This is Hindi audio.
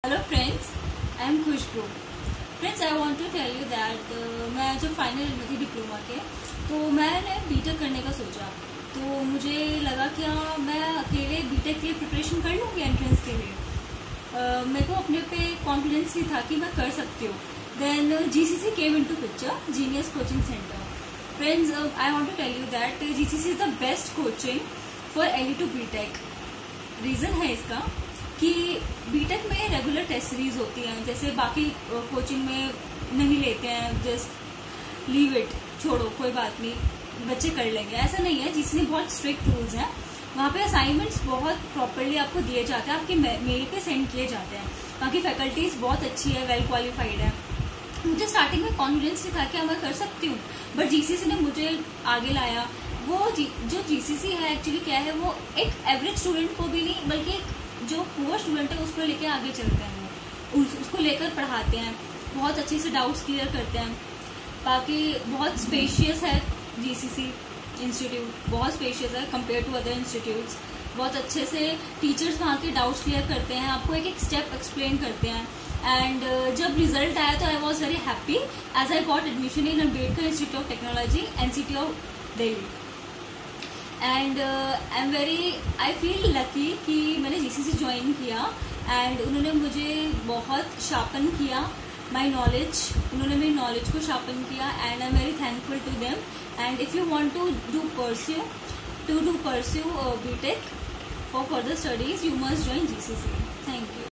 Hello friends, I am Khushboo. Friends, I want to tell you that मैं जब फाइनल ईयर में थी डिप्लोमा के, तो मैंने बीटेक करने का सोचा। तो मुझे लगा कि हाँ, मैं अकेले बीटेक के लिए प्रिपरेशन कर लूँगी एंट्रेंस के लिए। मेरे को अपने पे कॉन्फिडेंस भी था कि मैं कर सकती हूँ। Then GCC came into picture, genius coaching centre. Friends, I want to tell you that GCC is the best coaching for any to BTech. Reason है इसका कि बीटेक में रेगुलर टेस्ट सीरीज होती हैं, जैसे बाकी कोचिंग में नहीं लेते हैं। जस्ट लीव इट, छोड़ो, कोई बात नहीं, बच्चे कर लेंगे, ऐसा नहीं है। जिसमें बहुत स्ट्रिक्ट रूल्स हैं, वहाँ पे असाइनमेंट्स बहुत प्रॉपरली आपको दिए जाते हैं, आपके मेल पे सेंड किए जाते हैं। बाकी फैकल्टीज बहुत अच्छी है, वेल क्वालिफाइड है। मुझे स्टार्टिंग में कॉन्फिडेंस नहीं था कि मैं कर सकती हूँ, बट जीसीसी ने मुझे आगे लाया। वो जो जीसीसी है एक्चुअली क्या है, वो एक एवरेज स्टूडेंट को भी नहीं, बल्कि जो पुअर स्टूडेंट है उसको लेके आगे चलते हैं। वो उसको लेकर पढ़ाते हैं, बहुत अच्छे से डाउट्स क्लियर करते हैं। बाकी बहुत स्पेशियस है जीसीसी इंस्टीट्यूट, बहुत स्पेशियस है कंपेयर टू अदर इंस्टीट्यूट्स। बहुत अच्छे से टीचर्स वहाँ के डाउट्स क्लियर करते हैं, आपको एक एक स्टेप एक्सप्लेन करते हैं। एंड जब रिजल्ट आया तो I was very happy as I got admission in Ambedkar institute of technology, NCT of Delhi. And I feel lucky कि मैंने जीसीसी ज्वाइन किया एंड उन्होंने मुझे बहुत शार्पन किया माई नॉलेज। उन्होंने मेरी नॉलेज को शार्पन किया and I am very thankful to them. And if you want to do pursue BTech for further studies, you must join GCC.